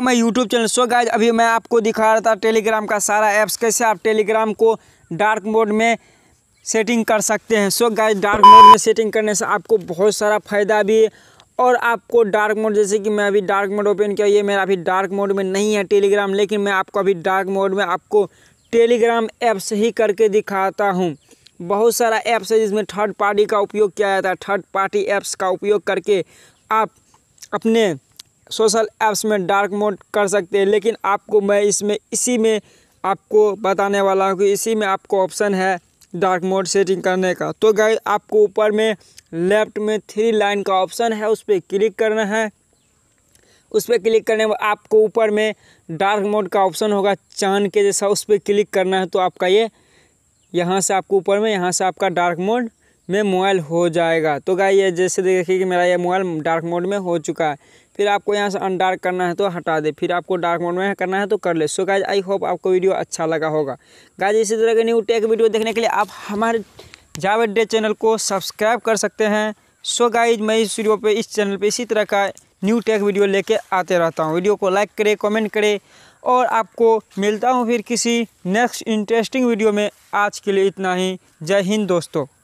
मैं YouTube channel. So guys अभी मैं आपको दिखा रहा था टेलीग्राम का सारा ऐप्स, कैसे आप टेलीग्राम को डार्क मोड में सेटिंग कर सकते हैं। सो गाइज डार्क मोड में सेटिंग करने से आपको बहुत सारा फ़ायदा भी है। और आपको डार्क मोड, जैसे कि मैं अभी डार्क मोड ओपन किया, ये मेरा अभी डार्क मोड में नहीं है टेलीग्राम, लेकिन मैं आपको अभी डार्क मोड में आपको टेलीग्राम ऐप्स ही करके दिखाता हूँ। बहुत सारा ऐप्स है जिसमें थर्ड पार्टी का उपयोग किया जाता है। थर्ड पार्टी ऐप्स का उपयोग करके आप अपने सोशल ऐप्स में डार्क मोड कर सकते हैं। लेकिन आपको मैं इसी में आपको बताने वाला हूँ कि इसी में आपको ऑप्शन है डार्क मोड सेटिंग करने का। तो गाइस आपको ऊपर में लेफ्ट में 3 लाइन का ऑप्शन है, उस पर क्लिक करना है। उस पर क्लिक करने में आपको ऊपर में डार्क मोड का ऑप्शन होगा चांद के जैसा, उस पर क्लिक करना है। तो आपका ये यहाँ से आपको ऊपर में यहाँ से आपका डार्क मोड में मोबाइल हो जाएगा। तो गाइस ये जैसे देखिए कि मेरा ये मोबाइल डार्क मोड में हो चुका है। फिर आपको यहाँ से अनडार्क करना है तो हटा दे, फिर आपको डार्क मोड में करना है तो कर ले। सो गाइस आई होप आपको वीडियो अच्छा लगा होगा। गाइस इसी तरह के न्यू टेक वीडियो देखने के लिए आप हमारे जावेद डे चैनल को सब्सक्राइब कर सकते हैं। सो गाइस मैं इस वीडियो पे इस चैनल पे इसी तरह का न्यू टेक वीडियो लेके आते रहता हूँ। वीडियो को लाइक करें, कमेंट करें और आपको मिलता हूँ फिर किसी नेक्स्ट इंटरेस्टिंग वीडियो में। आज के लिए इतना ही। जय हिंद दोस्तों।